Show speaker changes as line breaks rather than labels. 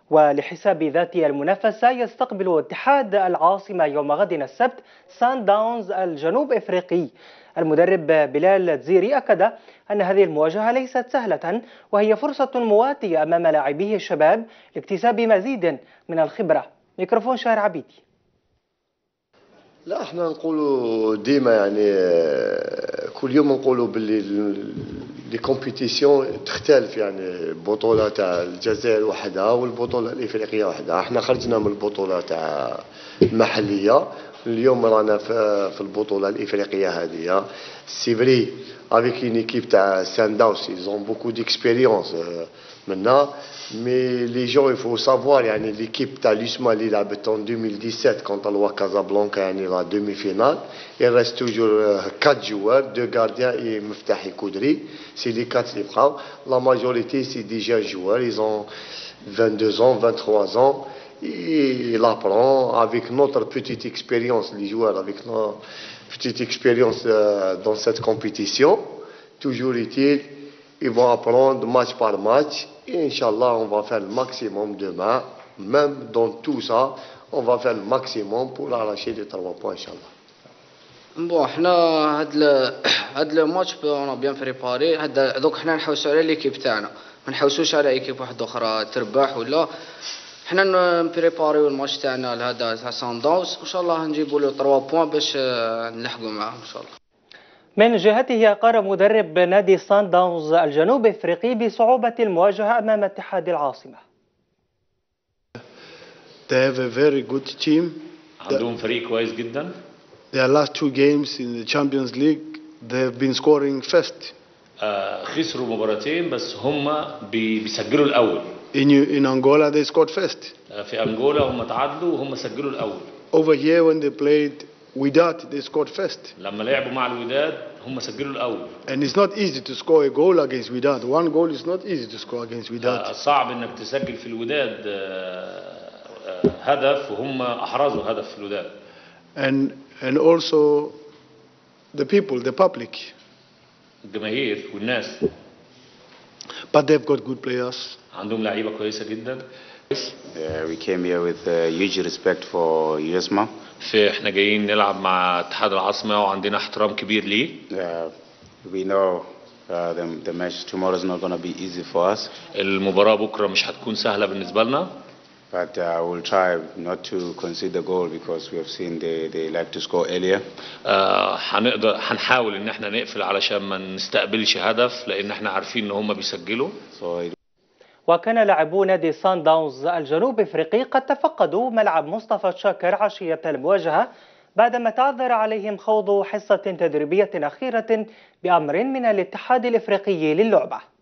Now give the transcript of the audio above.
ولحساب ذات المنافسة يستقبل اتحاد العاصمة يوم غد السبت سان داونز الجنوب إفريقي. المدرب بلال تزيري أكد أن هذه المواجهة ليست سهلة، وهي فرصة مواتية أمام لاعبيه الشباب لاكتساب مزيد من الخبرة. ميكروفون شهر عبيدي.
لا، احنا نقولوا ديما يعني كل يوم نقولوا باللي لي كومبيتيسيون تختلف، يعني البطوله تاع الجزائر وحدها والبطوله الافريقيه وحدها. احنا خرجنا من البطوله تاع المحليه، اليوم رانا في البطوله الافريقيه هذه. سي فري افيك اون ايكيب تاع سان داونز ايزون بوكو ديكسبيريونس منا، مي لي جون يفو سافوار يعني ليكيب تاع ليسما اللي لعبت en 2017 كونتر لوا كازابلانكا يعني لا دومي فينال. il reste toujours 4 joueurs, 2 gardiens et Meftahi Koudri. C'est les 4 qui bras. La majorité c'est des jeunes joueurs, ils ont 22 ans, 23 ans. Et il apprend avec notre petite expérience, les joueurs avec notre petite expérience dans cette compétition. Toujours est-il, ils vont apprendre match par match. Et Inch'Allah, on va faire le maximum demain. Même dans tout ça, on va faire le maximum pour arracher les 3 points, Inch'Allah.
بون حنا هاد لو ماتش اون بيان بريباري. هذا دوك حنا نحوسوا على ليكيب تاعنا، ما نحوسوش على ايكيب واحده اخرى تربح ولا. حنا نبريباريو الماتش تاعنا لهذا تاع سان داونز، ان شاء الله نجيبوا له 3 بوين باش نلحقوا معاهم ان شاء الله.
من جهته قال مدرب نادي سان داونز الجنوب افريقي بصعوبة المواجهة امام اتحاد العاصمة.
They have a very good team.
عندهم فريق كويس جدا.
Their last 2 games in the Champions League they have been scoring first.
خسروا مباراتين بس هم بيسجلوا الاول.
In Angola they scored first.
في انغولا هم تعادلوا وهم سجلوا الاول.
Over here when they played Wydad they scored first.
لما لعبوا مع الوداد هم سجلوا الاول.
And it's not easy to score a goal against Wydad. One goal is not easy to score against Wydad.
صعب انك تسجل في الوداد هدف، وهم احرزوا هدف في الوداد.
And also the people, the public.
الجماهير والناس.
But they've got good players.
عندهم لعيبة كويسة جدا.
We came here with huge respect for USMA.
احنا جايين نلعب مع اتحاد العاصمة وعندنا احترام كبير ليه.
We know the match tomorrow is not going to be easy for us.
المباراة بكرة مش هتكون سهلة بالنسبة لنا.
But we'll try not to concede the goal because we have seen they like to score earlier.
هنحاول ان احنا نقفل علشان ما نستقبلش هدف، لان احنا عارفين ان هم بيسجلوا.
وكان لاعبو نادي سان داونز الجنوب افريقي قد تفقدوا ملعب مصطفى شاكر عشية المواجهة بعدما تعذر عليهم خوض حصة تدريبية أخيرة بأمر من الاتحاد الإفريقي للعبة.